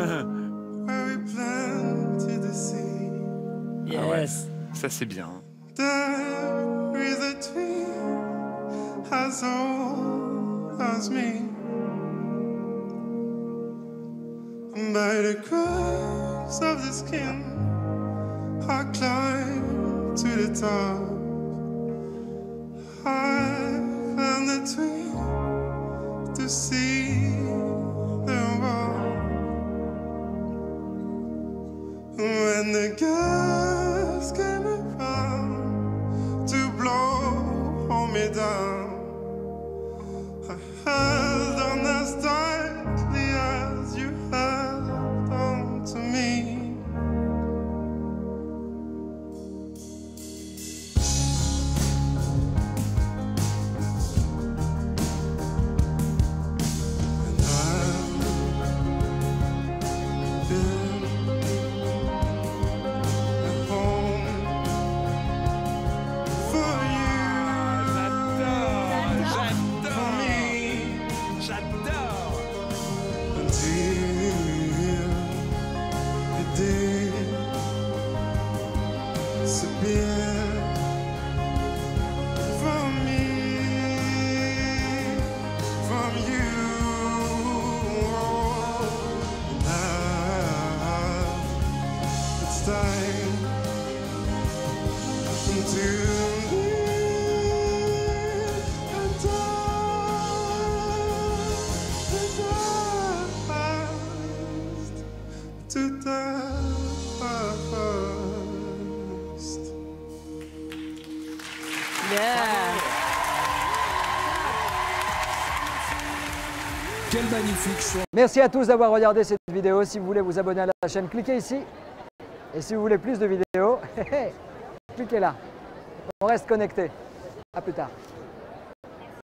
where we planted the seed. Ah ouais, ça c'est bien. There is a tree as old as me. By the cracks of the skin, I climb to the top. I climbed the tree to see the world. When the gas came around to blow me down, I held on as tightly as you held on to me. Quel magnifique choix. Merci à tous d'avoir regardé cette vidéo. Si vous voulez vous abonner à la chaîne, cliquez ici. Et si vous voulez plus de vidéos, cliquez là. On reste connecté. À plus tard.